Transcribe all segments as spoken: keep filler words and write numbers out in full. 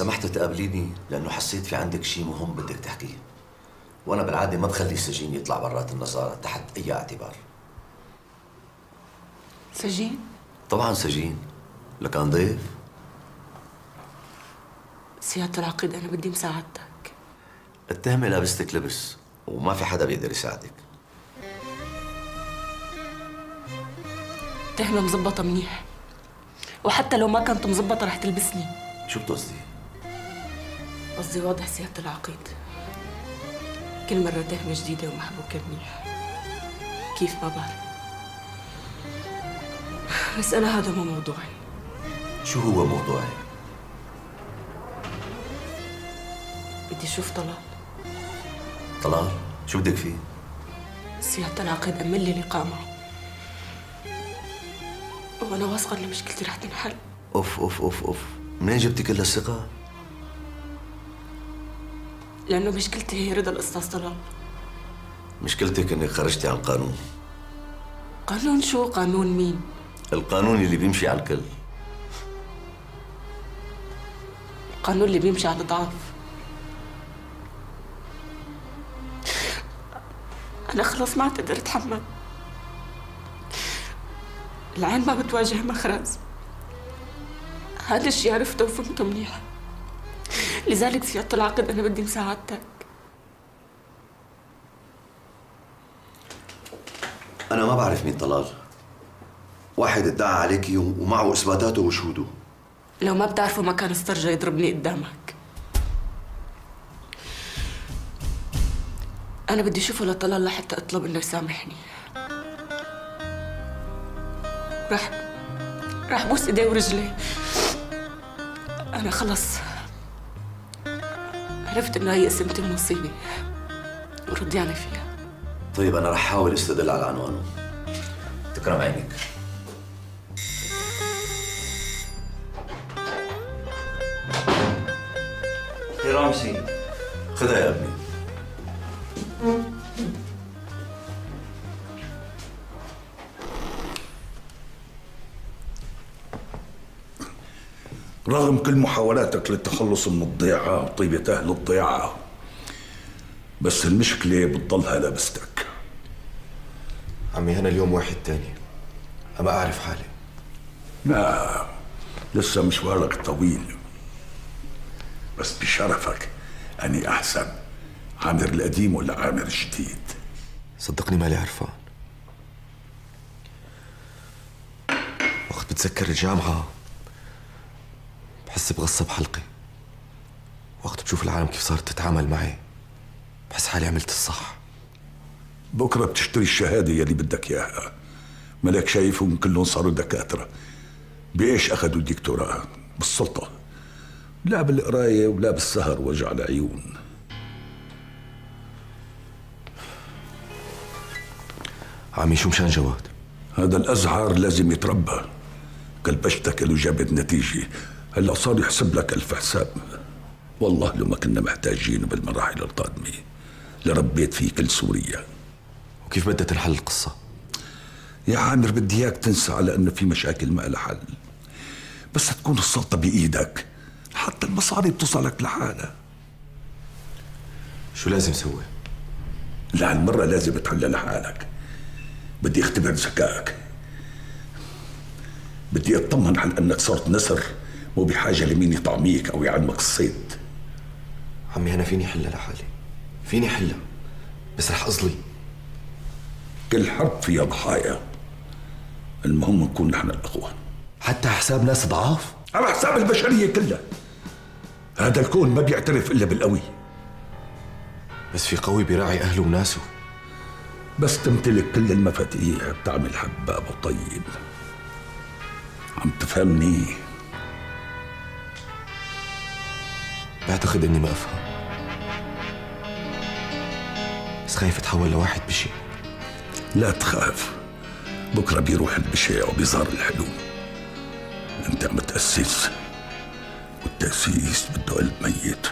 سمحت تقابليني لأنه حسيت في عندك شيء مهم بدك تحكيه، وأنا بالعادة ما بخلي السجين يطلع برات النظارة تحت أي اعتبار. سجين؟ طبعا سجين، لكان ضيف. سيادة العقيد أنا بدي مساعدتك. التهمة لابستك لبس وما في حدا بيقدر يساعدك. التهمة مزبطة منيح، وحتى لو ما كانت مزبطة رح تلبسني. شو بتقصدي؟ قصدي واضح سيادة العقيد، كل مرة تهمة جديدة ومحبوكة منيح. كيف ما بعرف، بس أنا هذا مو موضوعي. شو هو موضوعي؟ بدي أشوف طلال. طلال؟ شو بدك فيه؟ سيادة العقيد أمن لي لقاء معه، وأنا واثقة إن مشكلتي رح تنحل. أوف أوف أوف أوف، منين جبتي كل هالثقة؟ لأنه مشكلتي هي رضا الأستاذ طلال. مشكلتك إنك خرجتي عن القانون. قانون شو؟ قانون مين؟ القانون اللي بيمشي على الكل. القانون اللي بيمشي على الضعاف. أنا خلص ما عاد أقدر أتحمل. العين ما بتواجه مخرز، هذا الشيء عرفته وفهمته منيح. لذلك سيادة العقد أنا بدي مساعدتك. أنا ما بعرف مين طلال. واحد ادعى عليكي ومعه إثباتاته وشهوده. لو ما بتعرفه ما كان استرجى يضربني قدامك. أنا بدي أشوفه لطلال لحتى أطلب إنه يسامحني. راح راح بوس إيديه ورجليه. أنا خلص عرفت إنه هي قسمتي ونصيبي ورضيانة فيها. طيب أنا رح أحاول استدل على عنوانه. تكرم عينك. خير رامسي. خذها يا ابني. رغم كل محاولاتك للتخلص من الضيعة وطيبة أهل الضيعة، بس المشكلة بتضلها لابستك. عمي أنا اليوم واحد تاني، أما أعرف حالي. لا، لسه مشوارك طويل، بس بشرفك أني أحسن، عامر القديم ولا عامر الجديد؟ صدقني مالي عرفان. وقت بتذكر الجامعة بحس بغصة بحلقي. وقت بشوف العالم كيف صارت تتعامل معي بحس حالي عملت الصح. بكرة بتشتري الشهادة يلي بدك إياها. ملك شايفهم كلهم صاروا دكاترة. بإيش أخذوا الدكتوراه؟ بالسلطة، لا بالقراية ولا بالسهر وجع العيون. عمي شو مشان جواد؟ هذا الأزهر لازم يتربى. كلبشتك له جابت نتيجة، هلا صار يحسب لك ألف حساب. والله لو ما كنا محتاجين بالمراحل القادمة لربيت فيه كل سوريا. وكيف بدها تنحل القصة؟ يا عامر بدي اياك تنسى على انه في مشاكل ما لها حل، بس تكون السلطة بإيدك حتى المصاري بتوصلك لحالها. شو لازم سوي؟ لا هالمرة لازم تحلها لحالك. بدي اختبر ذكائك، بدي اطمن على انك صرت نسر مو بحاجة لمين يطعميك او يعلمك الصيد. عمي انا فيني حلها لحالي، فيني حلها، بس رح اظلي. كل حرب فيها ضحايا، المهم نكون نحن الاقوى. حتى حساب ناس ضعاف؟ على حساب البشرية كلها. هذا الكون ما بيعترف الا بالقوي. بس في قوي بيراعي اهله وناسه. بس تمتلك كل المفاتيح بتعمل حباب وطيب. عم تفهمني؟ بعتقد اني ما افهم، بس خايف اتحول لواحد بشيء. لا تخاف، بكره بيروح البشع وبيظهر الحلو. انت عم تأسس، والتأسيس بده قلب ميت.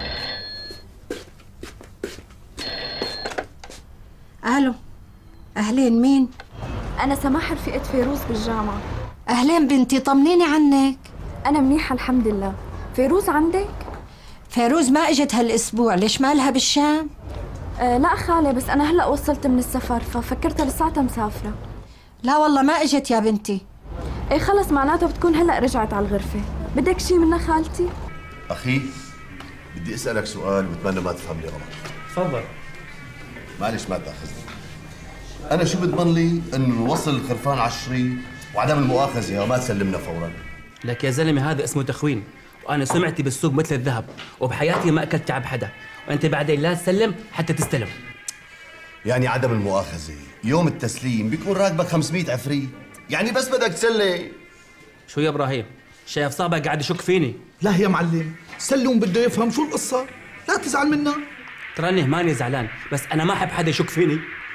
الو، اهلين. أهلين، مين؟ أنا سماح رفيقة فيروز بالجامعة. أهلين بنتي، طمنيني عنك. أنا منيحة الحمد لله. فيروز عندك؟ فيروز ما إجت هالأسبوع، ليش مالها بالشام؟ أه لا خالة، بس أنا هلأ وصلت من السفر ففكرتها لساعتها مسافرة. لا والله ما إجت يا بنتي. إيه خلص، معناتها بتكون هلأ رجعت على الغرفة. بدك شي منا خالتي؟ أخي بدي أسألك سؤال وأتمنى ما تفهمني غلط. تفضل. معلش ما تأخذني. أنا شو بضمن لي إنه نوصل الخرفان على الشريط وعدم المؤاخذة وما تسلمنا فوراً؟ لك يا زلمة هذا اسمه تخوين، وأنا سمعتي بالسوق مثل الذهب، وبحياتي ما أكلت تعب حدا، وأنت بعدين لا تسلم حتى تستلم. يعني عدم المؤاخذة يوم التسليم بيكون راكبك خمسمية عفريت، يعني بس بدك تسلم. شو يا إبراهيم؟ شايف صاحبك قاعد يشك فيني؟ لا يا معلم، سلم بده يفهم شو القصة، لا تزعل منا. تراني ماني زعلان، بس أنا ما أحب حدا يشك فيني.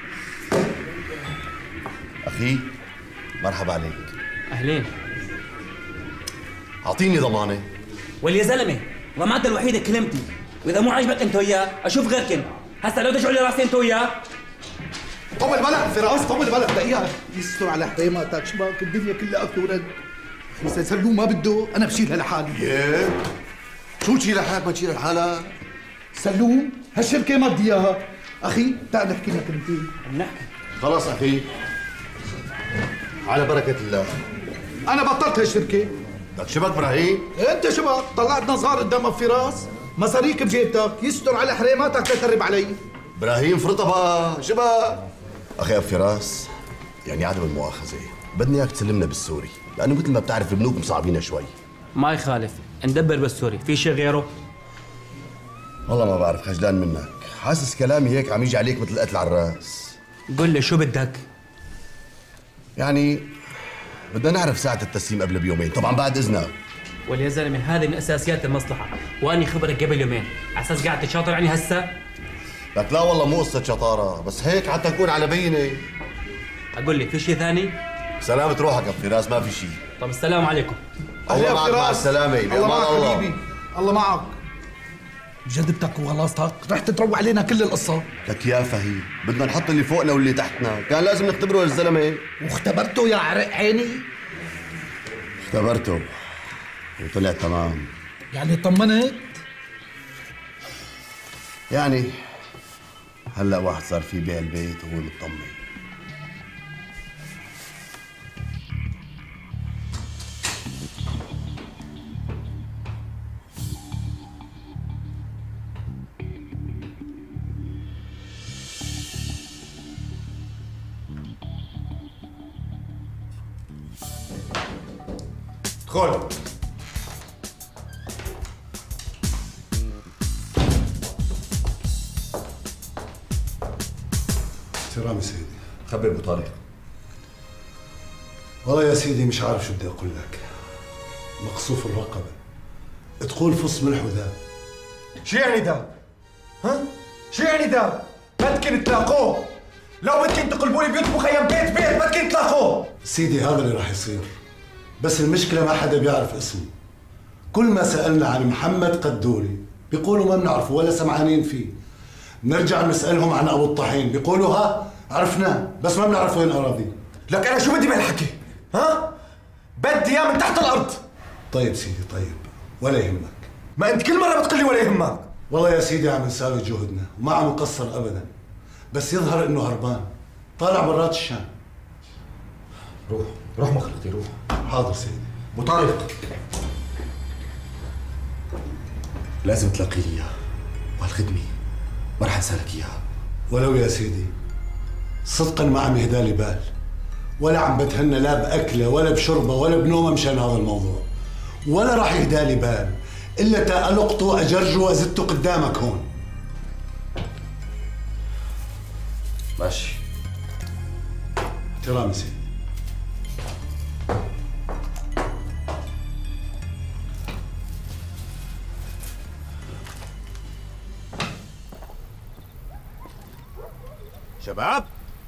أخي مرحبا عليك. أهلين. أعطيني ضمانة. واليا زلمة ضمانتي الوحيدة كلمتي، وإذا مو عاجبك أنت وياه أشوف غيركن. هسا لو تجعوا لي راسي أنت وياه. طول بالك فراس، طول بالك دقيقة، يستر على حريماتك، شباك الدنيا كلها أكل ورد. إذا سلوم ما بده أنا بشيلها لحالي. ايه؟ شو تشيلها لحالك ما تشيلها لحالك؟ سلوم هالشركة ما بدي إياها. أخي تعال نحكي لنا كلمتين. نحكي. خلاص أخي على بركة الله. أنا بطلت هالشركة. لك شبك إبراهيم؟ أنت شبك طلعتنا صغار قدام فراس، مصاريك بجيبتك، يستر على حريماتك تترب علي. إبراهيم فرطة بقى، شبك. أخي أبو فراس، يعني عدم المؤاخذة بدنا إياك تسلمنا بالسوري، لأنه مثل ما بتعرف البنوك مصعبينها شوي. ما يخالف، ندبر بالسوري، في شيء غيره؟ والله ما بعرف، خجلان منك، حاسس كلامي هيك عم يجي عليك مثل قتل على الراس. قل لي شو بدك؟ يعني بدنا نعرف ساعة التسليم قبل بيومين، طبعا بعد إذنك. واليا زلمة هذه من أساسيات المصلحة، وأني خبرك قبل يومين، على أساس قاعد تشاطر عني هسا؟ لك لا والله مو قصة شطارة، بس هيك حتى نكون على بينة. أقول لي في شيء ثاني؟ سلامة روحك يا فراس، ما في شيء. طب السلام عليكم. الله معك، مع السلامة. الله معك الله. حبيبي، الله معك. بجدبتك وغلاصتك رح تروق علينا كل القصة. لك يا فهيم بدنا نحط اللي فوقنا واللي تحتنا، كان لازم نختبره الزلمة. واختبرته يا عرق عيني؟ اختبرته وطلع تمام. يعني طمنت؟ يعني هلا واحد صار في بيع البيت وهو مطمن. ادخل. احترامي سيدي. خبر ابو طارق. والله يا سيدي مش عارف شو بدي اقول لك. مقصوف الرقبه، تقول فص ملح وذاب. شو يعني ده؟ ها؟ شو يعني ده؟ بدكن تلاقوه، لو بدكن تقلبوا لي بيوت مخيم بيت بيت بدكن تلاقوه. سيدي هذا اللي راح يصير، بس المشكله ما حدا بيعرف اسمه. كل ما سالنا عن محمد قدولي بيقولوا ما بنعرفه ولا سمعانين فيه. نرجع نسالهم عن ابو الطحين بيقولوا ها عرفناه بس ما بنعرف وين اراضيه. لك انا شو بدي بهالحكي؟ ها؟ بدي اياه من تحت الارض. طيب سيدي طيب ولا يهمك. ما انت كل مره بتقول لي ولا يهمك. والله يا سيدي عم نساوي جهدنا وما عم نقصر ابدا، بس يظهر انه هربان طالع برات الشام. روح روح مخلطي روح. حاضر سيدي. ابو طارق لازم تلاقي لي اياه، وهالخدمه ما رح انسى لك اياها. ولو يا سيدي صدقا ما عم يهدالي بال، ولا عم بتهنى لا باكله ولا بشربه ولا بنومه مشان هذا الموضوع، ولا راح يهدالي بال الا تا القطه واجرجه وازته قدامك هون. ماشي. احترامي سيدي. شباب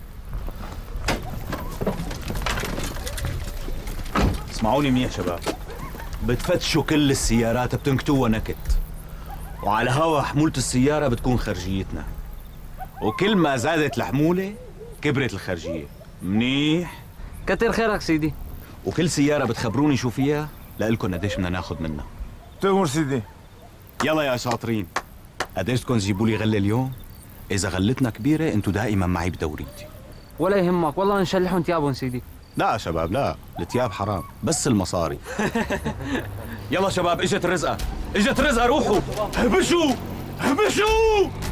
اسمعوني منيح شباب، بتفتشوا كل السيارات بتنكتوها نكت، وعلى هوا حمولة السيارة بتكون خرجيتنا، وكل ما زادت الحمولة كبرت الخرجيه. منيح. كتر خيرك سيدي. وكل سياره بتخبروني شو فيها لإلكم قديش بدنا ناخذ منها. تأمر سيدي. يلا يا شاطرين، قديش بدكم تجيبوا لي غله اليوم؟ اذا غلتنا كبيره انتوا دائما معي بدوريتي. ولا يهمك، والله نشلحهم تيابهم سيدي. لا شباب لا، التياب حرام، بس المصاري. يلا شباب، اجت الرزقه، اجت الرزقه، روحوا هبشوا هبشوا.